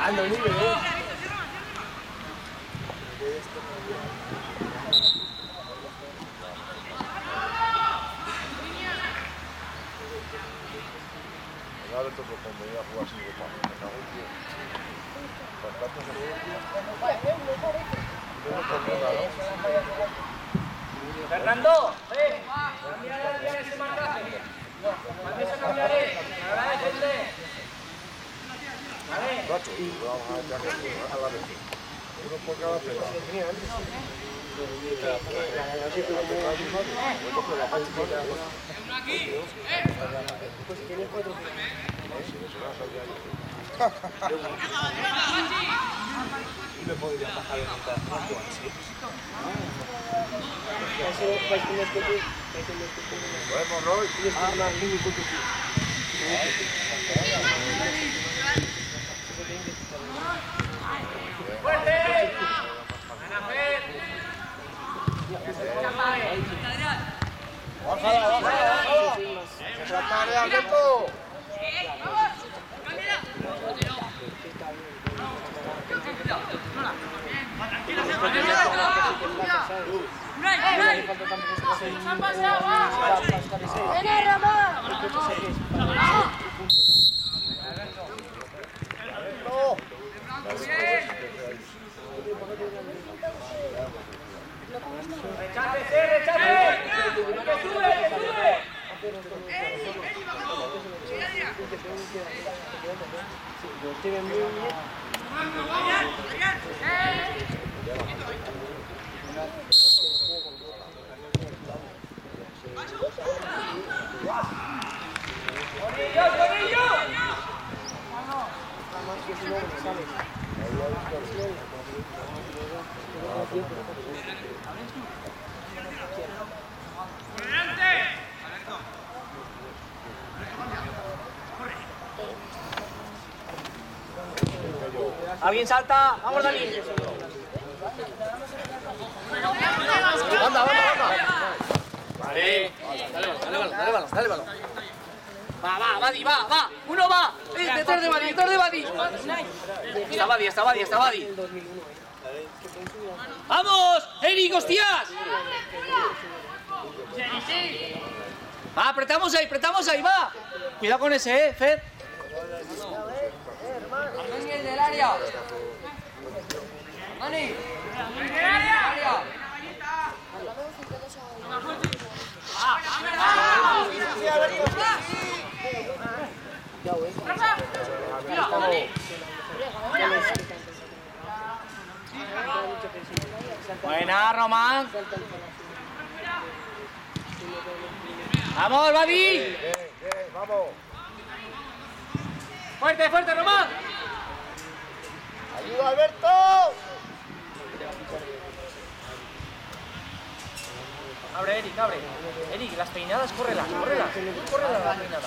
Ando libre, Ahora te propondría jugar sin ropa. Me cago en tío. Fernando, cambiaré ese marcaje. También se cambiaré. Agradecele. Vale. Racho, vamos a ver a la vez. Uno por cada pena. Uno aquí. Pues tiene 4 Le podría bajar en el así. Bueno, Roy. ¡Fuerte! ¡Bájala! ¡Bájala, Alberto! ¿Alguien salta? ¡Vamos, Dani! ¡Anda! Vale. Dale balón. Va, Badi, va. Uno va. Detrás de Badi. Está Badi. ¡Vamos! ¡Eric, hostias! Va, apretamos ahí, va. Cuidado con ese, Fer. Daniel del área. Dani. Del área. Buena, Román. Vamos, Badi. ¡Vamos! Fuerte, Román. ¡Ayuda, Alberto! Abre, Eric. Eric, las peinadas, córrelas. Córrela la peinada.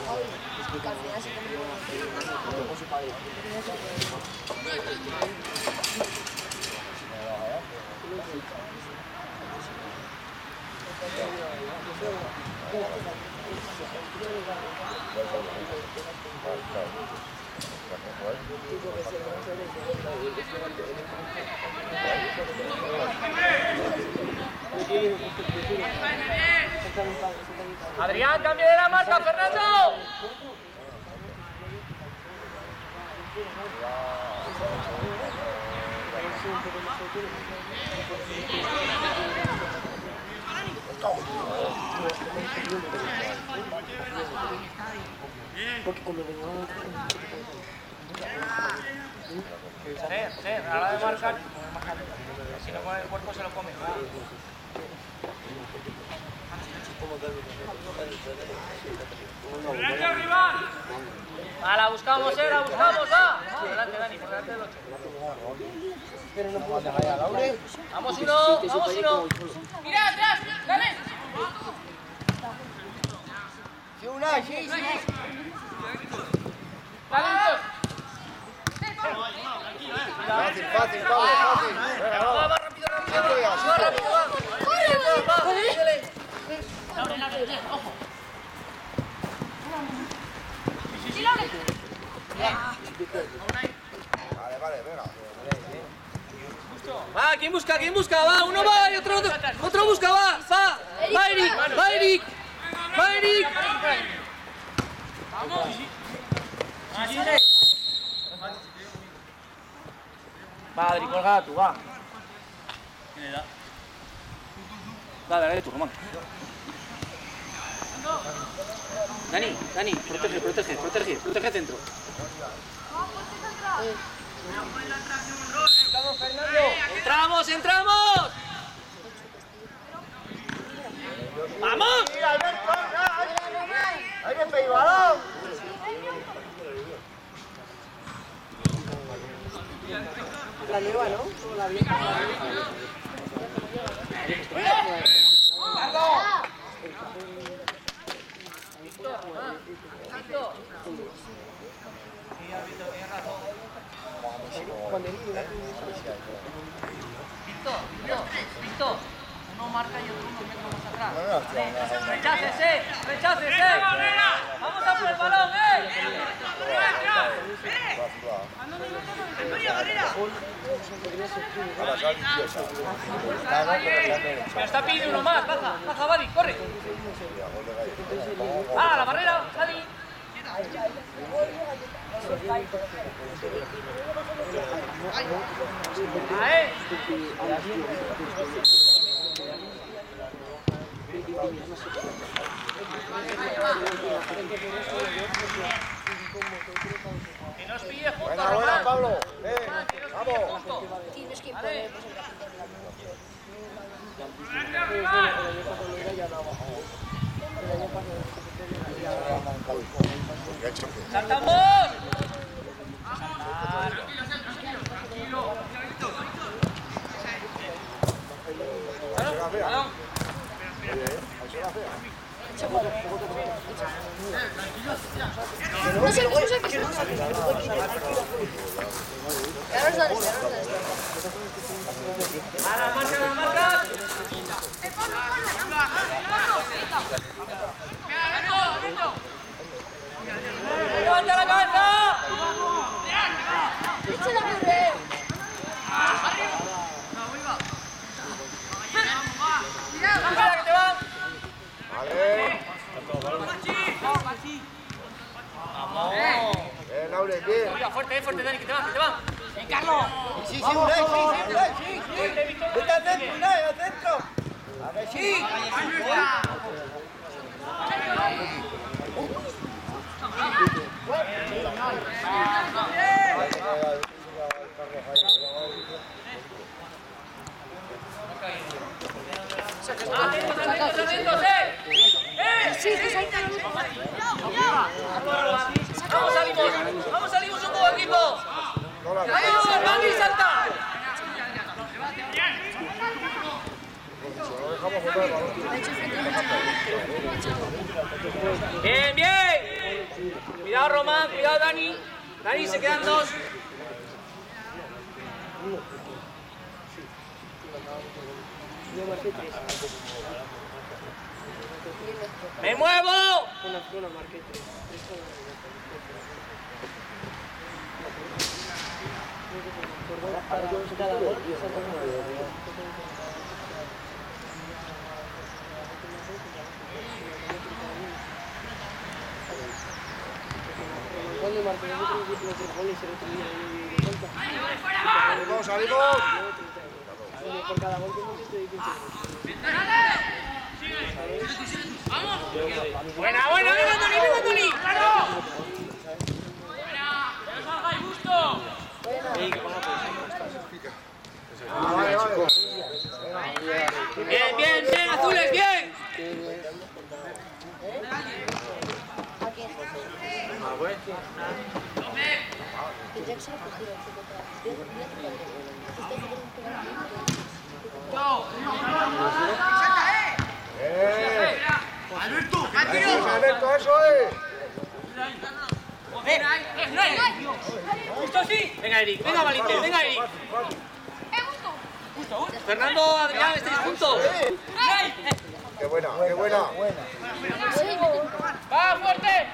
Adrián, cambie de la marca, Fernando. A la de marcar, si no con el cuerpo se lo come. La buscamos, va. Adelante, Dani, por delante del 8. Vamos uno. Mira atrás, dale. Fácil. Va, rápido. Ojo. Va, ¿quién busca? ¿Quién busca? Va, uno va y otro busca, va. Va, Eric, va, Eric. Va, Eric. Vamos. Va, Adri, colga tú, va. ¿Quién le da? Dale tú, Román. Dani, protege centro. ¡Entramos! ¡Vamos! ¡Hay que pedir balón! La nueva, ¿no? La vieja. Víctor, uno marca y otro unos metros más atrás. Rechácese. Vamos a por el balón, Me está pidiendo uno más, baja, Badi, corre. La barrera, Badi. Que nos pille junto, Buena, Román. Pablo. Vamos. Tienes que poner. ¡Saltamos! No sé, no sé. ¡Marca! ¡Levanta la cabeza! ¡Echa la corre! ¡Mira que te van! Vale. ¡Vamos! Laure, bien. Oiga, fuerte, Dani, que te van. ¡Y Carlos! Sí, Unai. ¡Vete al centro, Unai, al centro! ¡A ver, sí! ¡Atentos! ¡Vamos, salimos un poco, equipo! ¡Vamos, Dani, salta! Bien. Cuidado, Román, cuidado, Dani. Dani, se quedan dos. ¡Me muevo! Salimos. Por cada gol que hemos hecho, Buena, venga, Toni. Bien, azules, bien. Alberto, eso es. Justo así. Venga, Eric, venga, Valiente, venga, Eric. Fernando, Adrián, estáis juntos. Qué buena. ¡Va, fuerte!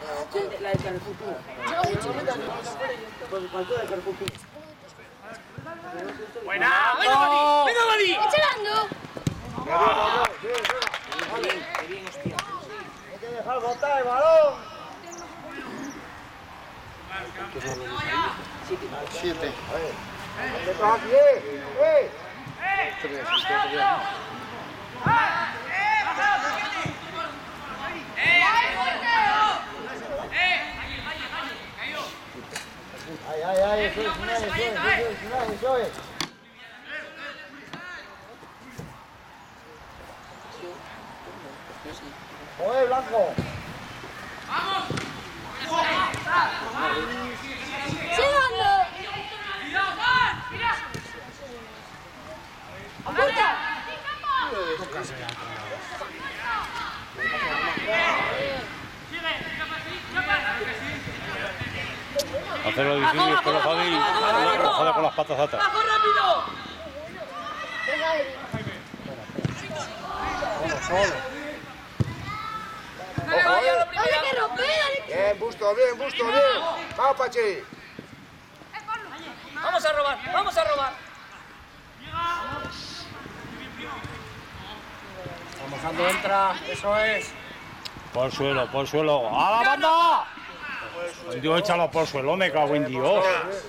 La de Carrefour. ¡Buena! ¡Venga, Badi! ¡Venga, Badi! ¡Echando! Hay que dejar botar el balón. 7. ¿Qué pasa aquí? Ay, eso es. Joder, Blanco. ¡Llegando! ¡Apunta! Hacerlo difícil con los Javi y joder con las patas atrás. ¡Bajo rápido! Venga, Eddie. ¡Dale que rompe! Bien, Busto, bien. Vamos, Pachi. ¡Vamos a robar! ¡Vamos a robar! Trabajando entra, eso es. Por el suelo. ¡A la banda! Dios, échalo por el suelo, me cago en Dios.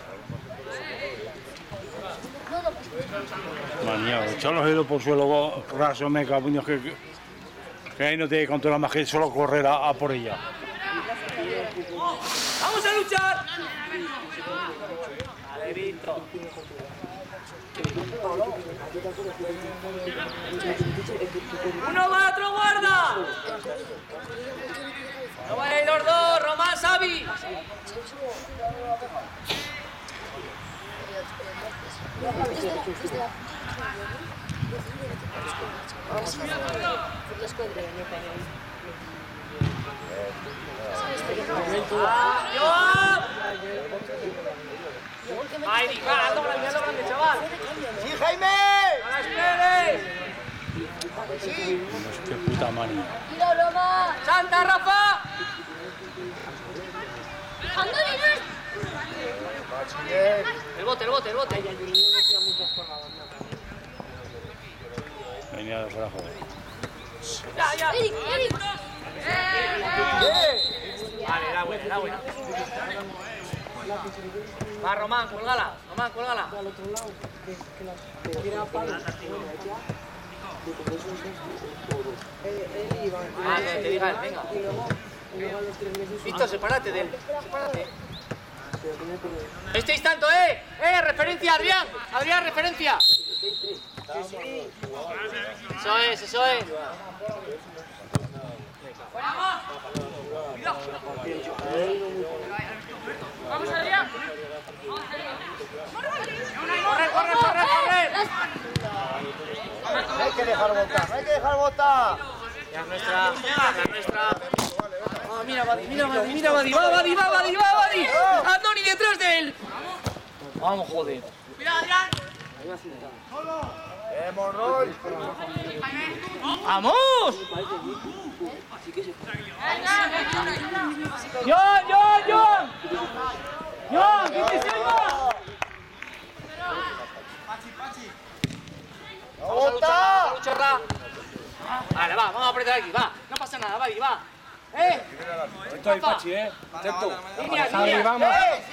Manía, échalo por el suelo, raso, me cago en Dios, que ahí no tiene que controlar más que solo correr a por ella. ¡Vamos a luchar! Vale, Víctor. ¡Uno va, otro guarda! ¡No vaya a ir los dos! ¡Román, Xavi! ¡Ay, va! ¡Alto grande, chaval! ¡Sí, Jaime! ¡No la esperes! Qué puta manía. ¡Tira, Roma! ¡Santa, Rafa! ¡Andale, Pachi, bien. El bote. Venía de relajo. Ya. Eric! Vale, era buena. Va, Román, cuélgala. Ah, que te diga él, venga. Víctor, sepárate de él. Estáis tanto, referencia, Adrián. Adrián, referencia. Eso es. Vamos, Adrián. Corre. No hay que dejar botar. Ya es nuestra. Oh, mira, Badi. Va, Badi. Andoni detrás de él. Vamos, joder. Cuidado, Adrián. Monroy. ¡Vamos! ¡John! ¡Que te salva! ¡Bota! Vale, va, vamos a apretar aquí, va. No pasa nada, Badi, va. Atento ahí, Pachi, Atento. Línea. Vamos.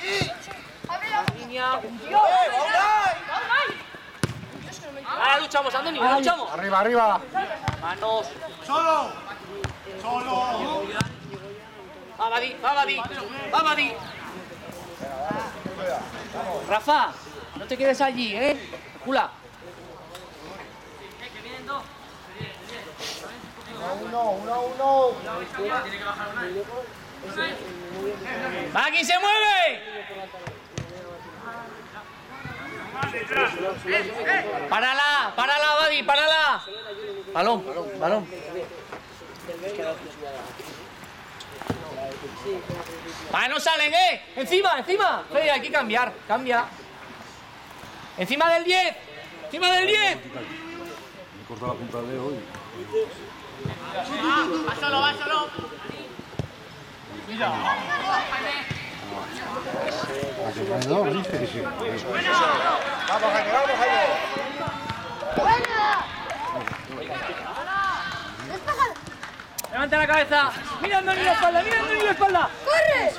Línea. Ahora luchamos, Andoni, luchamos. Arriba. Manos. Solo. Va, Badi. Rafa, no te quedes allí, Cula. Uno. ¡Va, quién se mueve! ¡Párala, Badi, párala! Balón. ¡Va, no salen, ¡Encima! Fede, hay que cambiar, cambia. ¡Encima del 10! Me corta la punta de hoy. Va solo. No, dice que sí. Vamos, Jaime, vamos, Jaime. ¡Buena! ¡Despeja! Levanta la cabeza. Mira a Andoni la espalda, mira a Andoni la espalda. ¡Corre!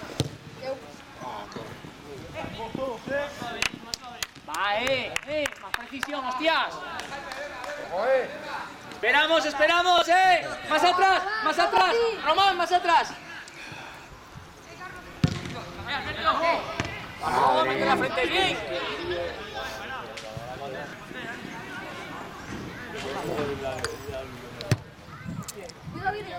Va, más precisión, hostias. Joder. Esperamos, esperamos, Más atrás, más atrás. Román, más atrás. Vamos, mete la frente bien. Cuidado, viene.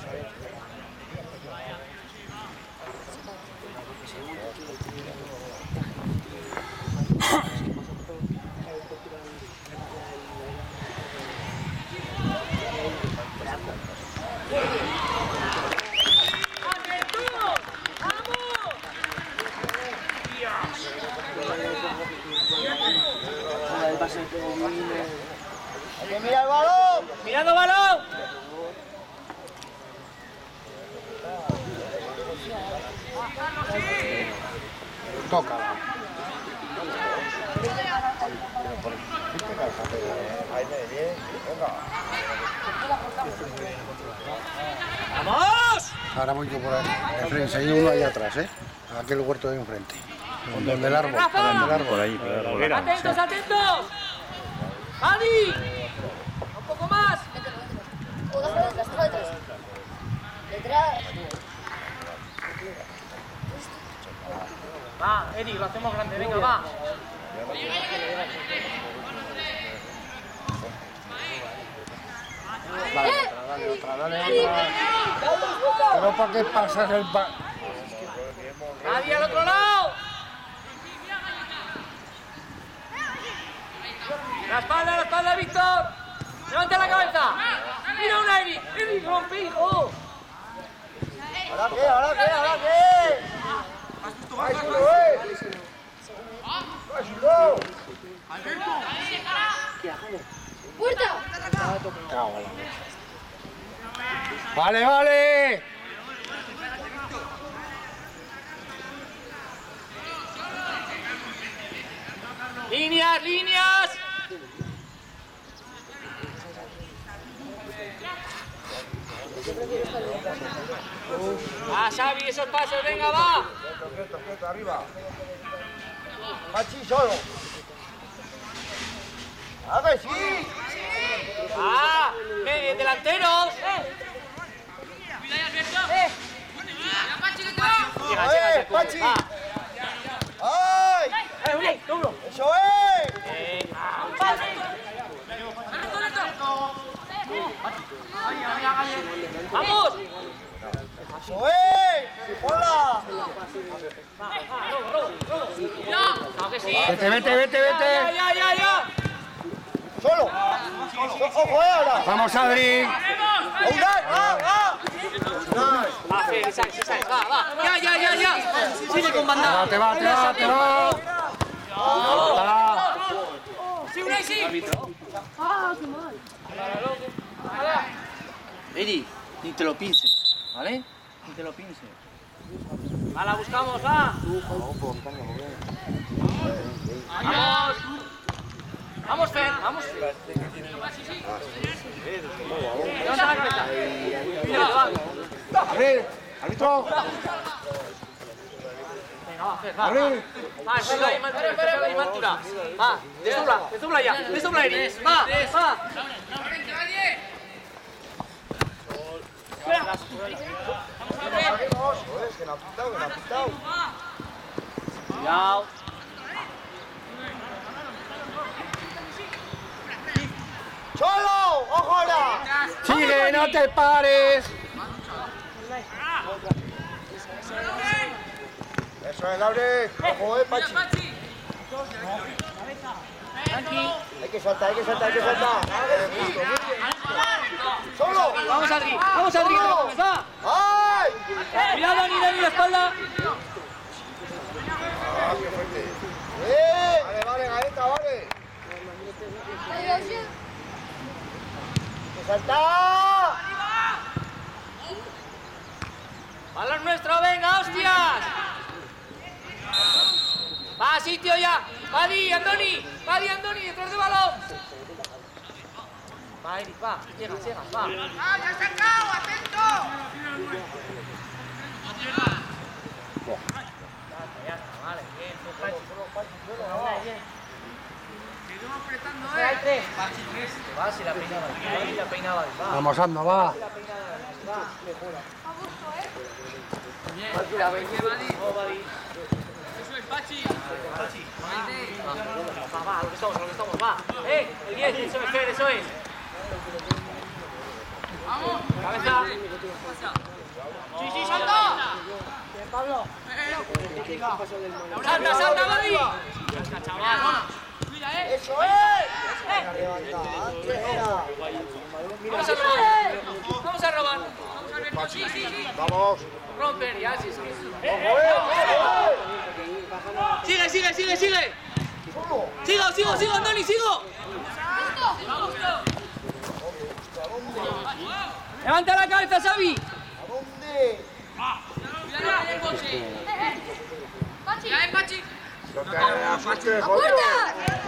Hay que mirar el balón. Mirando balón. Toca. Jaime, bien. Venga. ¡Vamos! Ahora voy yo por ahí. Enfrente, hay uno allá atrás, Aquel huerto de enfrente. Donde el árbol. Por ahí, por el árbol. ¡Atentos, atentos! ¡Adi! ¡Un poco más! O déjalo detrás, déjalo detrás. Detrás. Va, Eri, lo hacemos grande, venga, va. Dale otra. Pero ¿para qué pasas el ¡Adi al otro lado! La espalda, Víctor. Levanta la cabeza. Mira una Eri. Eri, rompe, hijo. ¿Ahora qué? ¿Ahora qué? ¿Ahora qué? ¡Ayudo, ¡Ayudo! ¡Puerta! Vale, vale. Líneas, líneas. Va, Xavi, esos pasos, venga, va. Quieto, arriba. Pachi, solo. ¡A ver, sí! Ah, delanteros. Llega, Pachi! Va. ¡Ay! ¡Eso es! ¡Vamos! ¡Eso es! ¡Hola! No, que sí. Vete. Ya. ¡Solo! ¡Ojo, ahora! Vamos, Adri. ¡Unai! ¡Va! Va, Fede, sale. Va. Ya. Sigue con bandada. Bate. Sí, Unai, sí. ¡Ah, qué mal! Eri, ni te lo pinces, ¿vale? Ni te lo pinces. Va, la buscamos, va. Vamos, Fer, vamos. Levanta la cabeza. Mira, va. Árbitro. Venga, va, Fer, va. Va, espera ahí, altura. Va, desdobla ya. Desdobla, Eri. Va. Es que no ha pitado. Cuidado. ¡Solo! ¡Ojo ahora! Sigue, no te pares. Eso es, Gabriel. ¡Ojo, Pachi! Hay que saltar. ¡Solo! Vamos, Adri, va. ¡Ay! Cuidado, Dani, la espalda. ¡Ah, qué fuerte! Vale, Gaeta, vale. ¡Que salta! Balón nuestro, venga, hostias. Va, sitio ya. Va, Andoni. Va, Andoni, detrás del balón. Va, Eric, va. Llegas, va. ¡Ah, ya se ha sacado! ¡Atento! Ya está, vale, bien. Bien. Seguimos apretando, Hay tres. Va, si la peinaba. La peinaba. Va. Vamos, anda, va. La peinaba. Eso es Pachi. Va, a lo que estamos, va. El 10, eso es, Fer, eso es. Vamos. Cabeza. Sí, salta. Salta, Badi. Chaval. Mira, ¡Eso es! Vamos a robar. Sí. Vamos. Romper, ya, sí. Sigue. Sigo, Andoni, sigo. Levanta la cabeza, Xavi. ¿A dónde? Cuidado con el coche. ¡Pachi! Ya, Pachi. No te asustes, ¡A jodido. puerta!